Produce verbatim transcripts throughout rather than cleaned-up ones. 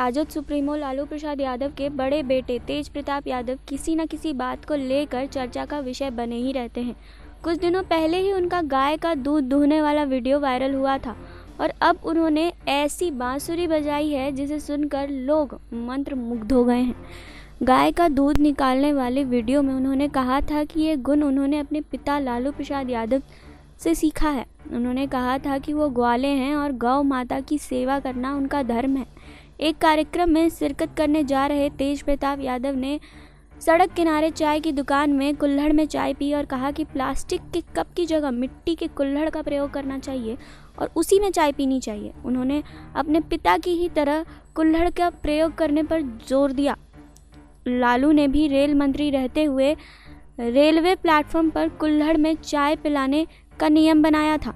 Rajad supremo Lalu Prasad Yadav के बड़े बेटे तेज प्रताप यादव किसी न किसी बात को लेकर चर्चा का विषय बने ही रहते हैं। कुछ दिनों पहले ही उनका गाय का दूध दूहने वाला वीडियो वायरल हुआ था और अब उन्होंने ऐसी बांसुरी बजाई है जिसे सुनकर लोग मंत्रमुग्ध हो गए हैं। गाय का दूध निकालने वाले वीडियो में उन्होंने कहा था कि ये गुण उन्होंने अपने पिता लालू प्रसाद यादव से सीखा है। उन्होंने कहा था कि वो ग्वाले हैं और गौ माता की सेवा करना उनका धर्म है। एक कार्यक्रम में शिरकत करने जा रहे तेज प्रताप यादव ने सड़क किनारे चाय की दुकान में कुल्हड़ में चाय पी और कहा कि प्लास्टिक के कप की जगह मिट्टी के कुल्हड़ का प्रयोग करना चाहिए और उसी में चाय पीनी चाहिए। उन्होंने अपने पिता की ही तरह कुल्हड़ का प्रयोग करने पर जोर दिया। लालू ने भी रेल मंत्री रहते हुए रेलवे प्लेटफॉर्म पर कुल्हड़ में चाय पिलाने का नियम बनाया था।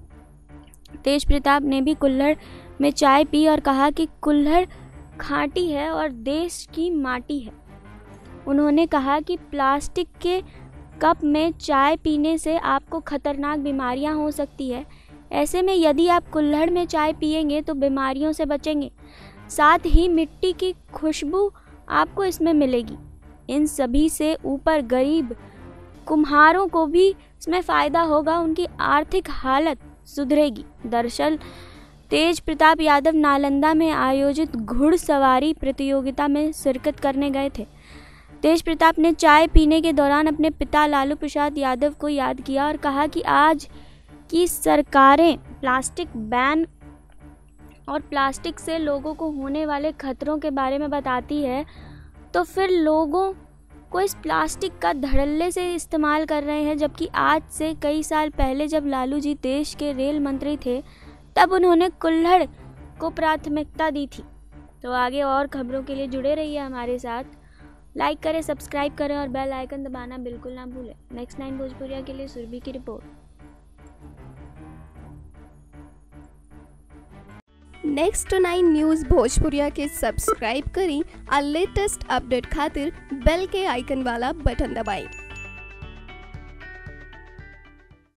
तेज प्रताप ने भी कुल्हड़ में चाय पी और कहा कि कुल्हड़ खाँटी है और देश की माटी है। उन्होंने कहा कि प्लास्टिक के कप में चाय पीने से आपको खतरनाक बीमारियां हो सकती है। ऐसे में यदि आप कुल्हड़ में चाय पिएंगे तो बीमारियों से बचेंगे, साथ ही मिट्टी की खुशबू आपको इसमें मिलेगी। इन सभी से ऊपर गरीब कुम्हारों को भी इसमें फ़ायदा होगा, उनकी आर्थिक हालत सुधरेगी। दरअसल तेज प्रताप यादव नालंदा में आयोजित घुड़सवारी प्रतियोगिता में शिरकत करने गए थे। तेज प्रताप ने चाय पीने के दौरान अपने पिता लालू प्रसाद यादव को याद किया और कहा कि आज की सरकारें प्लास्टिक बैन और प्लास्टिक से लोगों को होने वाले खतरों के बारे में बताती है, तो फिर लोगों को इस प्लास्टिक का धड़ल्ले से इस्तेमाल कर रहे हैं। जबकि आज से कई साल पहले जब लालू जी देश के रेल मंत्री थे तब उन्होंने कुल्हड़ को प्राथमिकता दी थी। तो आगे और खबरों के लिए जुड़े रहिए हमारे साथ। लाइक करें, सब्सक्राइब करें और बेल आइकन दबाना बिल्कुल ना भूलें। नेक्स्ट नाइन भोजपुरिया के लिए सुरभि की report. Next nine news Bhojpuriya के सब्सक्राइब करी और लेटेस्ट अपडेट खातिर बेल के आइकन वाला बटन दबाएं।